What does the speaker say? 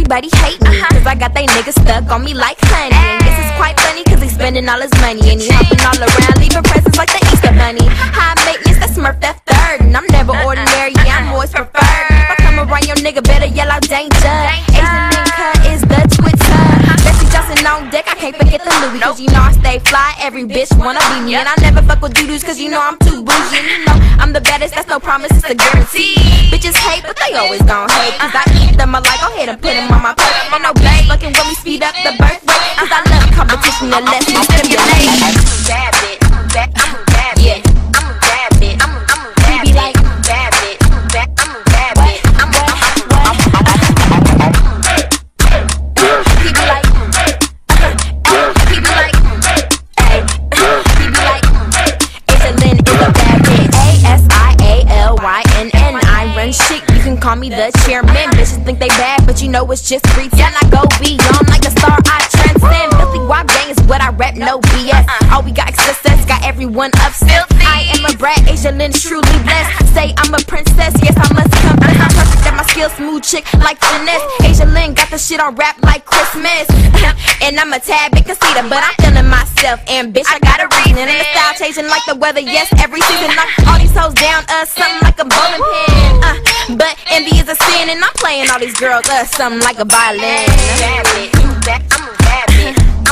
everybody hate me, cause I got they niggas stuck on me like honey. And this is quite funny, cause he spending all his money, and he hopping all around, leaving presents like the Easter bunny. High maintenance, that Smurf, that third, and I'm never ordinary, yeah, I'm always preferred. If I come around your nigga, better yell out danger. Asian Linka is the Twitter. Bessie Johnson on deck, I can't forget the Louis, cause you know I stay fly, every bitch wanna be me. And I never fuck with doo-doos, cause you know I'm too bougie. And you know I'm the baddest, that's no promise, it's a guarantee. Bitches hate, but they always gon' hate, cause I eat them, I like, go ahead and put them on my plate. Ain't no bitch fucking when we speed up the birth rate, cause I love competition that lets me stimulate. I'm a bad bitch, I'm a bad bitch, I'm a bad bitch, I'm a bad bitch, I'm a bad bitch, I'm a bad bitch, I'm a he be like, he be like, hey, he be like, Asialyn is a bad bitch. ASIALYNN, I run shit, you can call me the chairman. Bitches think they bad, but you know it's just pretend. I go beyond like a star, I transcend. Filthy wop gang is what I rap, no BS. All we got is success, got everyone upset. I am a brat, Asialyn is truly blessed. Say I'm a princess, yes I must confess. I'm perfect at my skills, smooth chick like finesse. Asialyn got the shit on rap like Christmas. And I'm a tad bit conceited, but I'm feeling myself. And bitch, I got a reason. And the style changing like the weather, yes, every season. Knock all these hoes down, something like a bowling pin. But envy is a sin, and I'm playing all these girls, something like a violin. I'm a bad bitch, I'm a bad bitch.